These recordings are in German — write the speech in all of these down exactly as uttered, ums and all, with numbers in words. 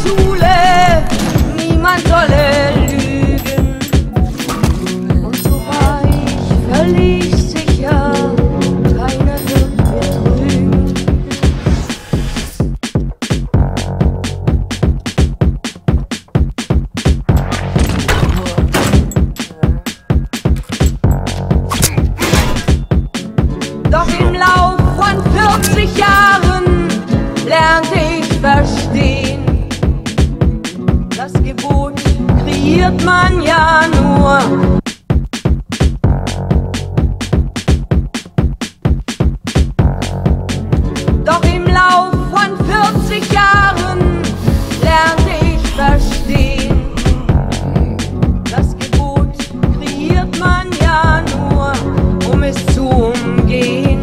Schule, niemand solle lügen. Und so war ich völlig sicher, keiner wird betrügen. Doch im Lauf von vierzig Jahren lernte ich verstehen, das Gebot kreiert man ja nur. Doch im Lauf von vierzig Jahren lernte ich verstehen, das Gebot kreiert man ja nur, um es zu umgehen.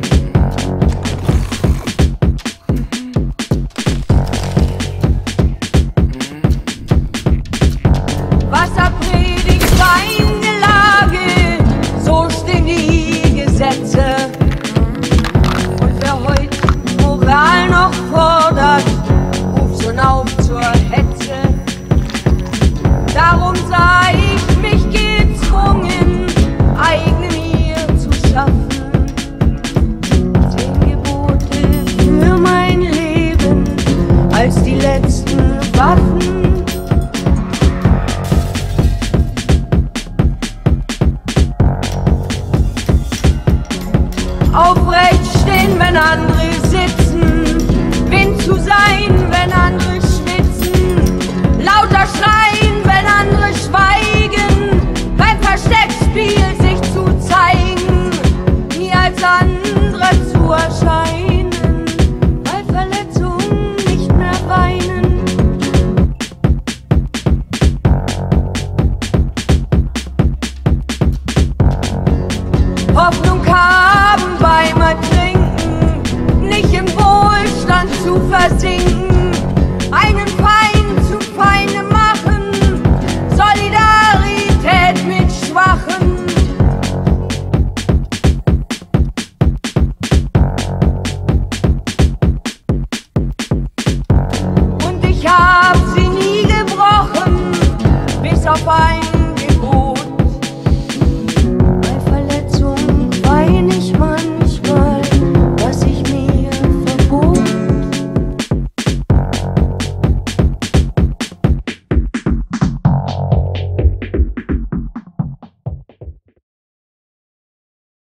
Wasser predigt Weingelage, so stehen die Gesetze. Und wer heut Moral noch fordert, ruft schon auf zur Hetze. Darum sah ich mich gezwungen, eigene mir zu schaffen. Zehn Gebote für mein Leben als die letzten Waffen. Aufrecht stehen, wenn andere sitzen, Wind zu sein, wenn andere schwitzen, lauter schreien, wenn andere schweigen, beim Versteckspiel sich zu zeigen, nie als andere zu erscheinen, bei Verletzungen nicht mehr weinen. Hoffnung haben beim Ertrinken, nicht im Wohlstand zu versinken, einen Feind zu Feinde machen, Solidarität mit Schwachen. Und ich hab sie nie gebrochen, bis auf ein